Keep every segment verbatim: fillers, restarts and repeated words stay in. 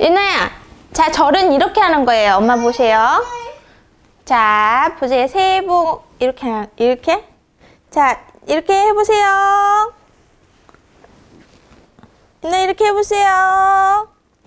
유나야, 자, 절은 이렇게 하는 거예요. 엄마 보세요. 자, 보세요. 새해 복 이렇게 하- 이렇게. 자, 이렇게 해보세요. 유나 이렇게 해보세요.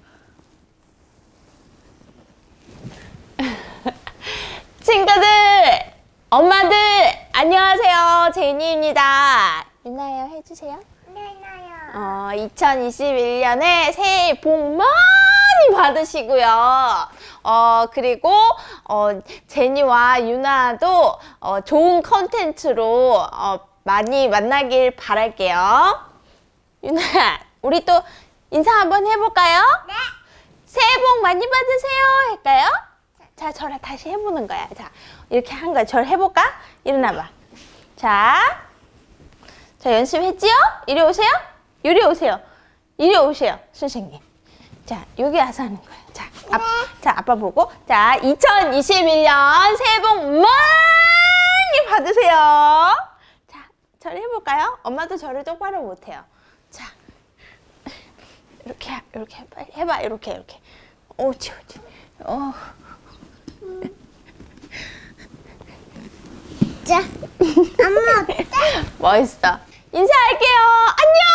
친구들, 엄마들, 안녕하세요. 제니입니다. 유나야 해주세요. 어, 이천이십일 년에 새해 복 많이 받으시고요. 어, 그리고, 어, 제니와 유나도, 어, 좋은 컨텐츠로, 어, 많이 만나길 바랄게요. 유나, 우리 또 인사 한번 해볼까요? 네. 새해 복 많이 받으세요. 할까요? 자, 저를 다시 해보는 거야. 자, 이렇게 한 거야. 절 해볼까? 일어나봐. 자, 자, 연습했지요? 이리 오세요. 이리 오세요. 이리 오세요, 선생님. 자, 여기 와서 하는 거예요. 자, 아, 자, 아빠 보고. 자, 이천이십일 년 새해 복 많이 받으세요. 자, 절 해볼까요? 엄마도 저를 똑바로 못해요. 자, 이렇게, 이렇게 빨리 해봐. 이렇게, 이렇게. 옳지, 옳지. 어. 자, 엄마 어때? 멋있어. 인사할게요. 안녕!